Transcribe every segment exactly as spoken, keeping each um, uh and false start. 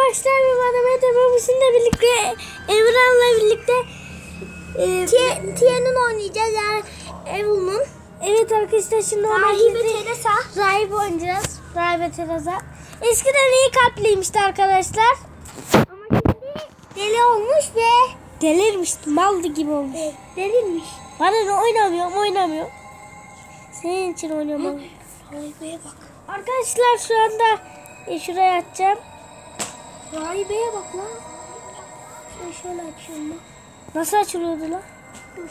arkadaşlar, ben Mehmet Babası'nla birlikte, Emran'la birlikte e, Tia'nın oynayacağız yani Evil'ın. Evet arkadaşlar, şimdi Rahibe Teresa. Rahibe oynayacağız. Rahibe Teresa. Eskiden iyi kalpliymişti arkadaşlar. Ama şimdi deli olmuş ve delirmiş, maldı gibi olmuş. Evet, delirmiş. Bana ne, oynamıyorum, oynamıyorum. Senin için oynuyorum. Rahibe'ye bak. Arkadaşlar şu anda e, şuraya atacağım. Rahibe'ye bak lan. Şöyle, şöyle açıyorum lan. Nasıl açılıyordu lan? Dur.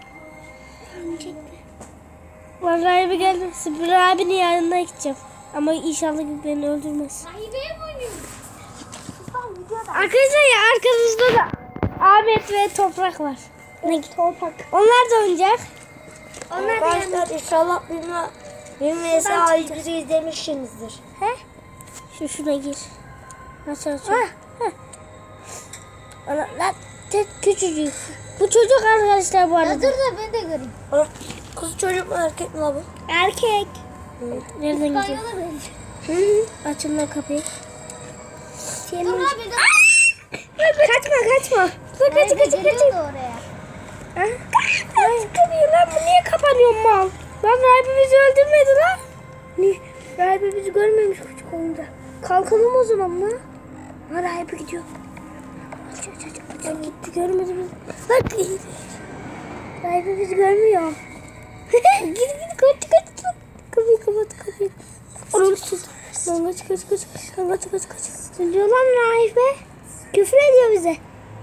Var Rahibe geldi. Rahibe'nin yanına gideceğim. Ama inşallah beni öldürmez. Rahibe'ye mi oynuyorsun? Arkadaşlar ya, arkamızda da Ahmet ve Toprak var. Ne Toprak. Onlar da oynayacak. Onlar da arkadaşlar inşallah bilmem. Benim mesela bizi izlemişsinizdir. He? Şu şuna gir. Nasıl açıyor? Ha. Ha. Lan küçücük. Bu çocuk arkadaşlar bu arada. Ya dur da ben de göreyim. Kız çocuk mu erkek mi la bu? Erkek. Hı. Nereden gidiyor? Hı hı. Açın lan kapıyı. Senin... Dur abi dur. Kaçma kaçma. Dur kaç kaç kaç. Oraya. Kaç kapıyı lan, bu niye kapanıyor mal? Lan Rahibe bizi öldürmedi lan. Ne? Rahibe bizi görmemiş küçük olunca. Kalkalım o zaman lan. Ha, Rahibe gidiyor. Aç aç aç. aç. Gitti, görmedi bizi. Bak. Rahibe bizi görmüyor. Git git kaç kaç. Kapıyı kapat kapıyı. Onu tut. Lan kaç kaç kaç. Lan kaç kaç kaç. Ne diyor lan Rahibe? Küfür ediyor bize.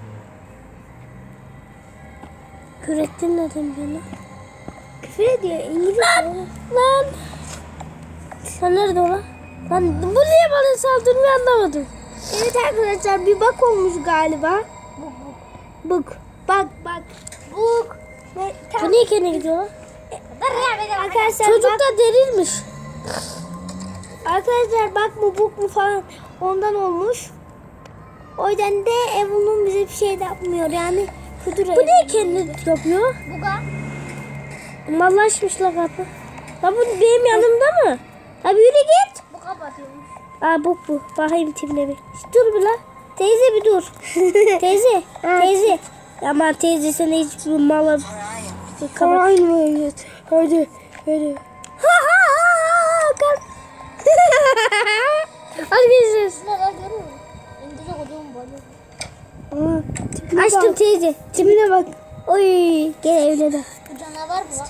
Küfür ettin ne demek? Küfür ediyor İngilizce. Lan lan. Sen nerede ola? Lan bu niye bana saldırmıyor anlamadım. Evet arkadaşlar, bir bak olmuş galiba. Buk buk. Buk. Bak bak. Buk. Ve, tam... Bu niye kendine gidiyor lan? Arkadaşlar çocuk bak... da derilmiş. Arkadaşlar bak mı buk mu falan ondan olmuş. O yüzden de Evil'ın bize bir şey de yapmıyor yani. Kudur bu niye kendi yapıyor? Buga. Mallaşmışlar kapı. Ha bu benim yanımda mı? Abi yürü git. Bu kapatıyormuş. Aa bu bu. Bakayım tipine bir. Dur bir la. Teyze bir dur. Teyze. Teyze. Aman teyze sen hiç bu mala kapat. Aynı. Hadi. Hadi. Ha ha ha. Kalk. Hadi gezeceğiz. Açtım teyze. Tipine bak. Oy. Gel evine de. Bu canavar mı lan?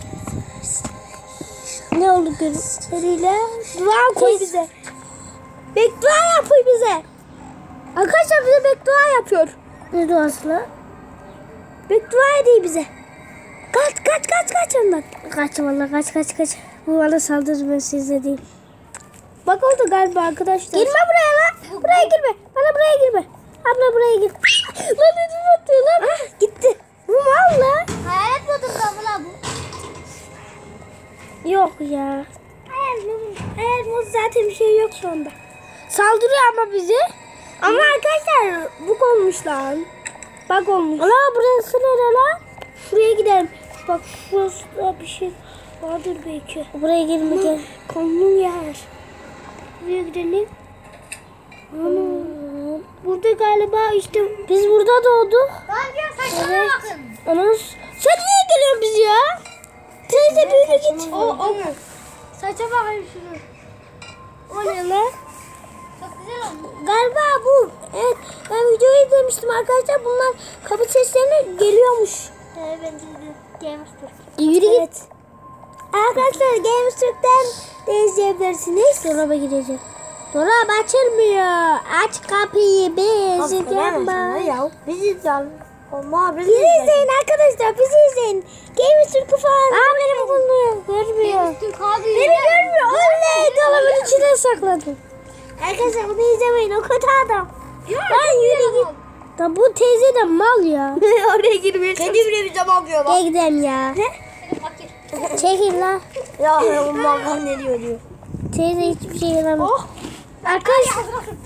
Ne oldu gözleriyle? Dua koy bize. Beddua yapıyor bize. Arkadaşlar bize beddua yapıyor. Ne duası lan? Beddua ediyor bize. Kaç kaç kaç kaç ondan. Kaç vallahi kaç kaç kaç. Bu bana saldırır, ben size değil. Bak oldu galiba arkadaşlar. Girme buraya lan. Buraya girme. Bana buraya girme. Abla buraya gir. Lan ödüm atıyor lan. Ah, gitti. Bu mal lan. Hayalet modunda mı lan bu? Yok ya. Hayal mod zaten bir şey yok şu anda. Saldırıyor ama bizi. Ama Hı. arkadaşlar bug olmuş lan. Bug olmuş. Ana burası nere lan? Şuraya gidelim. Bak şurası bir şey vardır belki. Buraya girme gel. Kanlı yer. Buraya gidelim. Ana. Burada galiba işte biz burada doğduk. Lan diyor saçlara evet. Bakın. Ana sen niye geliyorsun biz ya? Teyze büyüne git. O o. Saça bakayım şunu. O ne lan? Çok güzel olmuş. Galiba bu. Evet, ben videoyu izlemiştim arkadaşlar. Bunlar kapı seslerine geliyormuş. Evet, ben de Gamers'tır. Yürü evet. Git. Arkadaşlar Gamers'tan de izleyebilirsiniz. Dolaba gireceğim. Dolap açılmıyor. Aç kapıyı. Biz izleyelim. Biz izleyelim. Ama biz Bizi izleyin arkadaşlar. Bizi izleyin. Games Türk'ü falan. Aa benim bunu görmüyor. Beni görmüyor. Oley. Dolabın içine sakladım. Arkadaşlar bunu izlemeyin. O kötü adam. Ben yürü git. Da bu teyze de mal ya. Oraya girmeye çalışıyor. Kedi bile bize bakıyor bak. Gel gidelim ya. Çekil la. Ya bu mal ne diyor diyor. Teyze hiçbir şey yaramıyor. Oh. Arkadaşlar.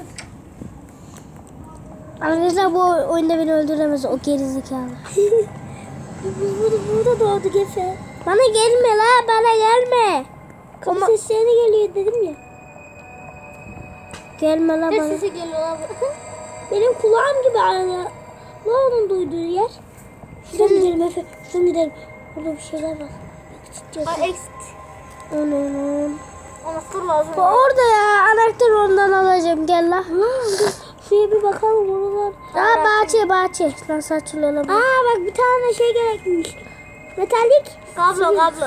Arkadaşlar bu oyunda beni öldüremez, o gerizekalı. Biz burada, burada doğduk Efe. Bana gelme la, bana gelme. Kapı Ama... seslerine geliyor dedim ya. Gelme la bana. Ne sesi geliyor la? Benim kulağım gibi aynı. Ne onun duyduğu yer? Şuradan gidelim Efe. Şuradan gidelim. Burada bir şeyler var. Ay exit. Anam. Anahtar lazım. Orada ya. Anahtarı ondan alacağım. Gel la. Şuraya bir bakalım. Oralar. Aa bahçe bahçe. Nasıl açılıyor? Aa bak bir tane şey gerekmiş. Metalik. Kablo kablo.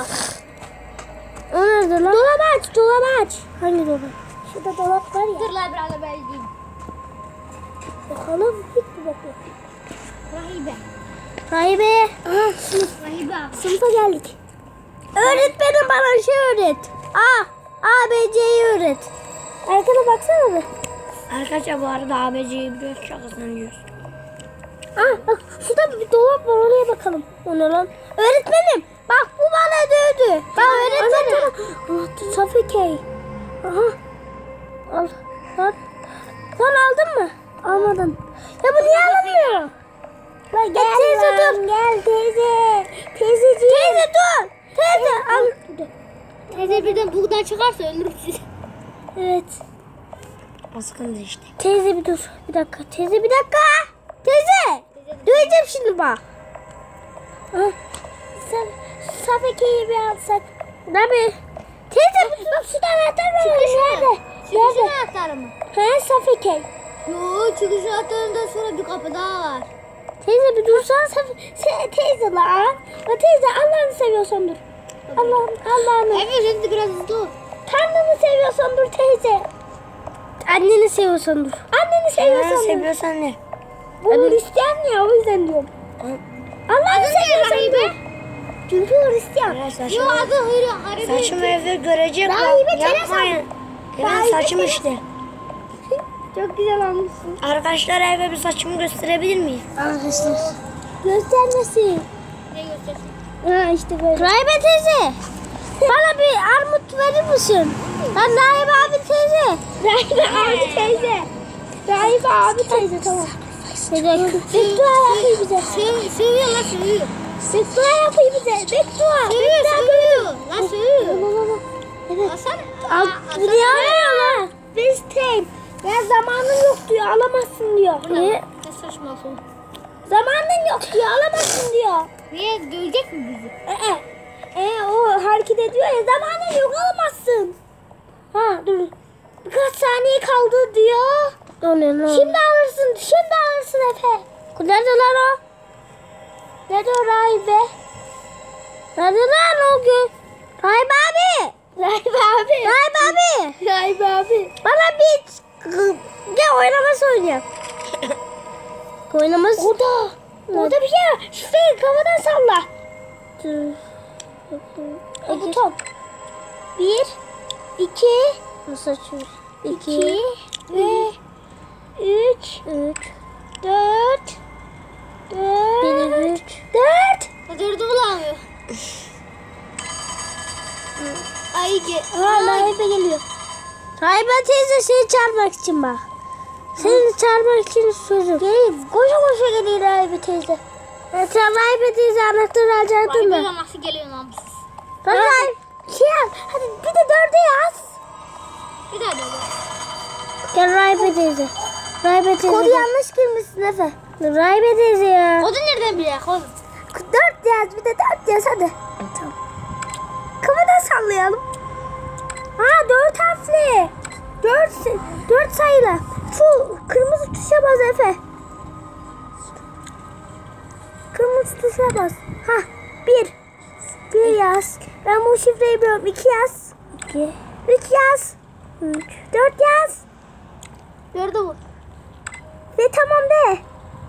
O nerede lan? Dolap aç. Dolap aç. Hangi dolap? Şurada dolap var ya. Dur la biraz ben gideyim. Bakalım. Hiç bir bakalım. Rahibe. Rahibe. Aha sınıf. Rahibe. Sınıfa geldik. Öğretmenim bana şey öğret. A. A, B, C'yi öğret. Arkana baksana bir. Arkadaşlar bu arada A B C'yi biliyoruz, şakasını diyoruz. Aa bak şurada bir dolap var, oraya bakalım. O ne lan? Öğretmenim bak bu bana dövdü. Bak öğretmenim. Anahtar Safike. Aha. Al. Lan. Lan aldın mı? Almadın. Ya bu niye alınmıyor? Lan gel teyze dur. Gel teyze. Teyzeciğim. Teyze dur. Teyze al. Teyze birden buradan çıkarsa ölürüm sizi. Evet. O sıkıntı işte. Teyze bir dur. Bir dakika. Teyze bir dakika. Teyze. Duyacağım şimdi bak. Ah. Sen Safike'yi bir alsak. Ne be? Teyze bu şurada anahtar var. Çıkış nerede? Çıkış anahtarı mı? He Safike. Yo, çıkış anahtarından sonra bir kapı daha var. Teyze bir dursan Saf- teyze la. La teyze Allah'ını seviyorsan dur. Allah'ım Allah'ını. Evet şimdi biraz hızlı ol. Tanrı'nı seviyorsan dur teyze. Anneni seviyorsan dur. Anneni seviyorsan dur. Seviyorsan ne? Bu Hristiyan ya o yüzden diyorum. Allah'ını seviyorsan dur. Çünkü Hristiyan. Yo adı Hırı. Hırı. Saçımı evde görecek. Rahibe Yapmayın. Evet Rahibe saçım Teresa. işte. Çok güzel olmuşsun. Arkadaşlar eve bir saçımı gösterebilir miyim? Arkadaşlar. Göstermesin. Ne göstersin? Ha işte böyle. Rahibe teyze. Bana bir armut verir misin? Ben Rahibe abi teyze. Rahibe abi teyze. Rahibe abi teyze tamam. Beddua yapıyor bize. Sev, seviyor lan seviyor. Beddua yapıyor bize. Beddua. Seviyor seviyor. Lan seviyor. Evet. Asana. Al, bu niye alıyorlar? Biz teyim. Ya zamanın yok diyor alamazsın diyor. Niye? Ne saçmalıyorsun? Zamanın yok diyor alamazsın diyor. Niye dövecek mi bizi? Ee, e, o hareket ediyor ya zamanın yok alamazsın. Ha dur. Birkaç saniye kaldı diyor. O ne lan? Şimdi alırsın. Şimdi alırsın Efe. Nerede lan o? Nerede o Rahibe? Nerede lan o gün? Rahibe abi. Rahibe abi. Rahibe abi. Rahibe abi. Bana bir gel oynaması oynayalım. Oynaması. Orada. Orada bir şey var. Şurayı kafadan salla. Dur. O buton. Bir. iki. Nasıl açıyoruz? İki. Ve üç. Üç. Dört. Dört. Bir, üç. Dört. Dördü bulamıyor. Ay ki. Ha Rahibe geliyor. Rahibe teyze seni çağırmak için bak. Seni çağırmak için sözüm. Geliyor. Koşa koşa geliyor Rahibe teyze. Evet, sen Rahibe teyze anahtarı alacaktın da. Rahibe nasıl geliyor namussuz? Rahibe şey yap. Hadi bir de dörde yaz. Bir daha dövdü. Gel Rahibe teyze. Rahibe teyze. Kodu yanlış girmişsin Efe. Rahibe teyze ya. Kodu nereden biliyor? Kodu. Dört yaz bir de dört yaz hadi. Tamam. Kafadan sallayalım. Ha dört harfli. Dört, dört sayılı. Şu kırmızı tuşa bas Efe. Kırmızı tuşa bas. Ha bir. Bir yaz. Ben bu şifreyi biliyorum. İki yaz. İki. Üç yaz. Üç. Dört yaz. Dördü bu. Ve tamam de.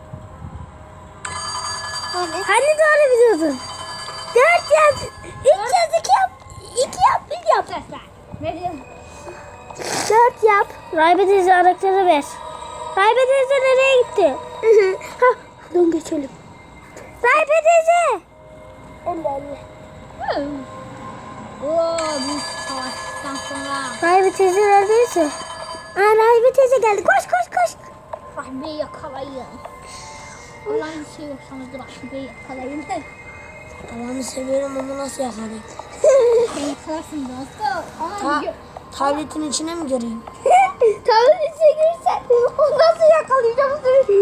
Hani? Hani doğru biliyordun. Dört yaz. Üç yaz. iki yap. İki yap. Bir yap. Ne diyorsun? Dört yap. Rahibe teyze anahtarı ver. Rahibe teyze nereye gitti? ha, dön geçelim. Rahibe teyze. Elle elle. Oo, büyük savaştan sonra. Rahibe teyze neredeyse? Aa, Rahibe teyze geldi. Koş koş koş. Rahibe'yi yakalayın. Allah'ın seviyorsanız Rahibe'yi yakalayın. Allah'ını seviyorum ama nasıl yakalayayım? Sen yakalarsın dostum. Ama Ta tabletin içine mi göreyim? Tabii içine girsen onu nasıl yakalayacağım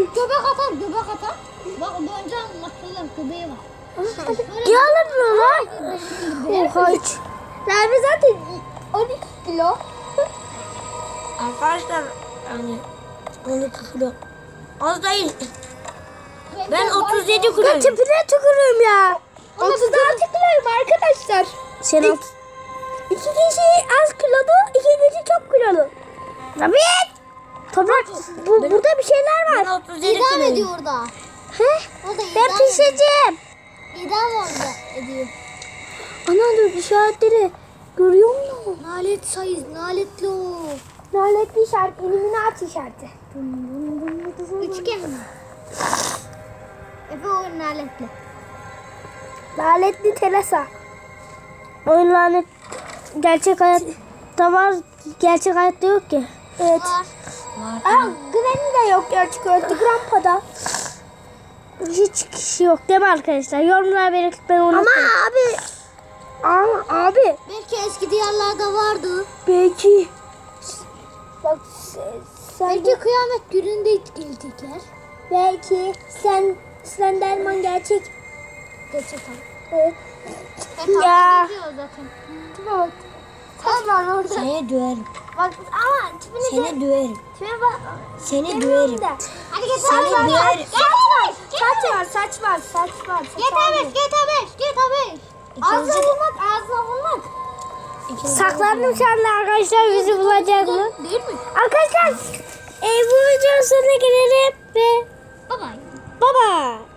Göbek atar, göbek atar. Bak boncan maşallah göbeği var. Yalan mı lan? Oha hiç. Nerede zaten on iki kilo. Arkadaşlar yani on iki kilo. Az değil. Ben otuz yedi Ben kiloyum. tipine tükürüyorum ya. otuz altı kiloyum arkadaşlar. Sen ot. İki kişi az kilolu, iki kişi çok kilolu. Tabii. Toprak, bu, burada bir şeyler Ben var. otuz yedi İdam kiloyum. ediyor orada. He? Orada Ben idam pişeceğim. İdam orada ediyor. Ana dur işaretleri. Görüyor musun? Nalet sayız, naletli o. Naletli işaret, Illuminati işareti. Üçgen mi? Efe o naletli. Lanetli Teresa. Oyun lanet gerçek hayatta var, gerçek hayatta yok ki. Evet. Var. Aa, Gwenny de yok gerçek hayatta. Grandpa'da. Hiç kişi yok değil mi arkadaşlar? Yorumlara belirtip ben onu. Ama abi. Ama abi. Belki eski diyarlarda vardı. Belki. Bak sen. Belki kıyamet gününde iltikler. Belki sen Slenderman gerçek. Gerçekten. Evet. Ya. Ya. Zaten. Bak. Saçma orada. Seni döverim. Bak ama tipine Seni döverim. tipine bak. Seni döverim. Hadi geç Seni abi. döverim. Saç var, saç var, saç var. Get beş, get beş, get beş. Ağzına vurmak, ağzına vurmak. Saklandım şu anda arkadaşlar, bizi bulacak mı? Değil mi? Arkadaşlar, e, bu videonun sonuna gelelim ve Baba. baba.